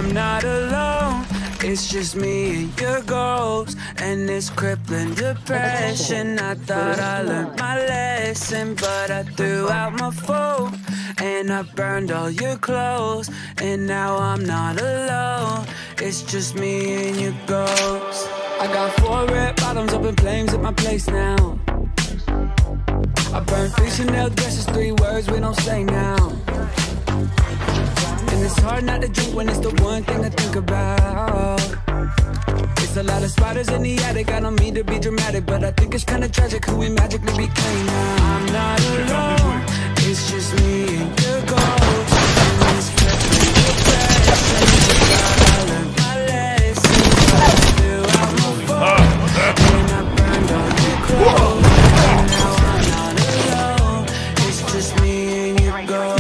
I'm not alone, it's just me and your goals and this crippling depression. I thought I learned my lesson, but I threw out my phone and I burned all your clothes, and now I'm not alone, it's just me and your ghost. I got 4 red bottoms up in flames at my place now. I burned 3 Chanel dresses, 3 words we don't say now. And it's hard not to drink when it's the one thing I think about. It's a lot of spiders in the attic, I don't mean to be dramatic, but I think it's kinda tragic who we magically became now. I'm not alone, it's just me and your ghost. And this crippling depression, I learned my lesson, but I threw out my phone and I burned all your clothes, and now I'm not alone, it's just me and your ghost.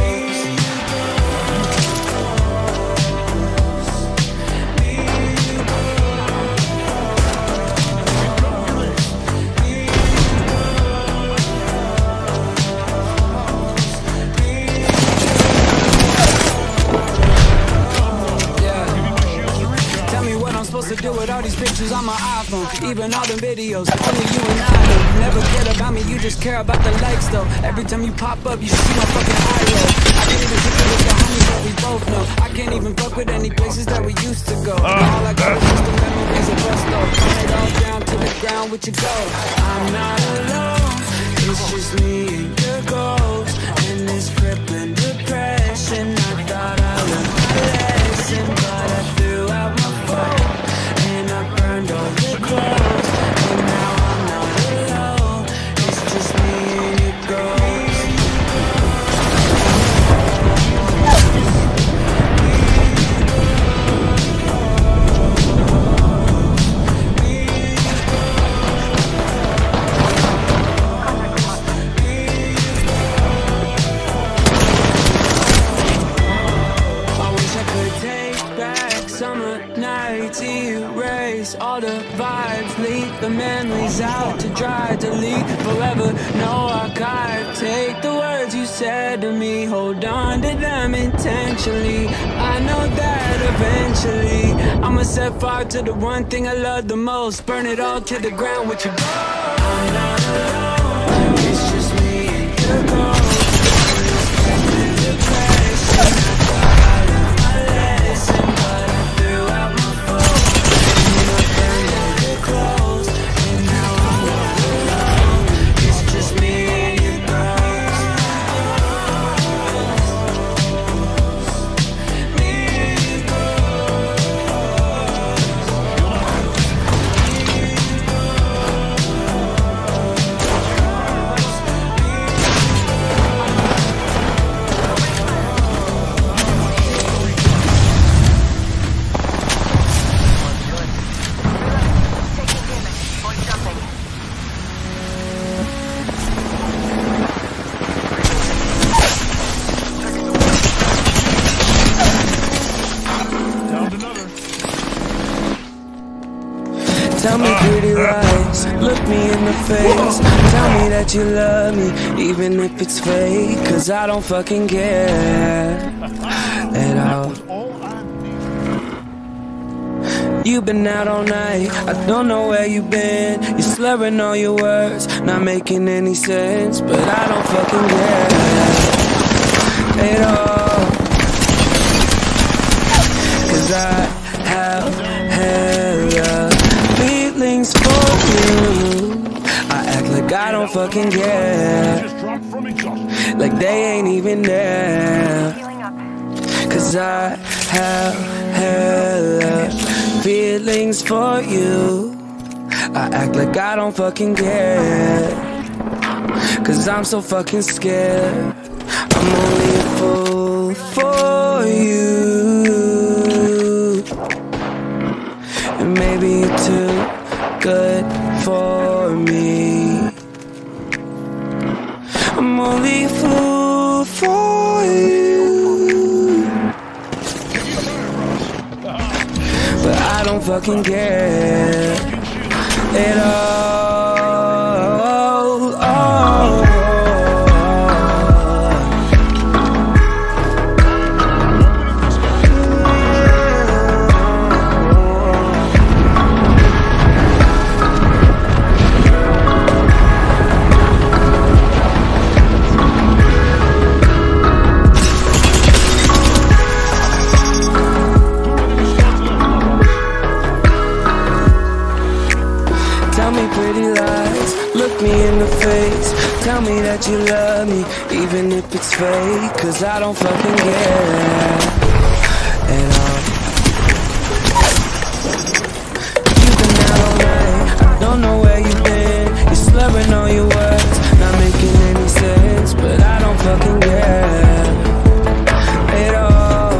To do with all these pictures on my iPhone, even all them videos, only you and I know. You never cared about me, you just care about the likes though. Every time you pop up, you see my fucking eye roll. I can't even hit it with the homies, but we both know I can't even fuck with any places that we used to go. All I got is just the memories of us though. Turn it all down to the ground with your go. I'm not alone, it's just me and your ghost and this crippling depression. I thought I learned my lesson, but I threw out my phone and I burned all your clothes, and now I'm not alone, it's just me and your ghost. I wish I could take back summer nights, erase all the vibes, leave the memories out to dry, delete forever, no archive. Take the words you said to me, hold on to them intentionally. I know that eventually I'ma set fire to the one thing I love the most, burn it all to the ground with your ghost. I'm not alone, it's just me and your ghost. Tell me pretty lies, look me in the face. Tell me that you love me, even if it's fake. Cause I don't fucking care at all. You've been out all night, I don't know where you've been. You're slurring all your words, not making any sense. But I don't fucking care at all. Cause I have hella feelings for you. I act like I don't fucking care, like they ain't even there. Cause I have hella feelings for you. I act like I don't fucking care, cause I'm so fucking scared. I'm only a fool for you, and maybe you're too good for me. I'm only a fool for you, but I don't fucking care at all. that you love me, even if it's fake, cause I don't fucking care at all. You've been out all night, I don't know where you've been. You're slurring all your words, not making any sense, but I don't fucking care at all.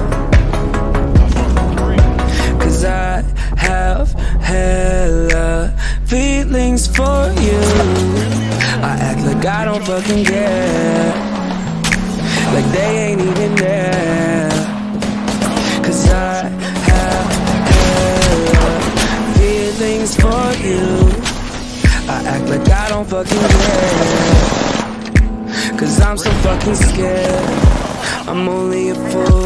Cause I have hella feelings for you. I act like I don't fucking care, like they ain't even there. Cause I have hella feelings for you. I act like I don't fucking care, cause I'm so fucking scared. I'm only a fool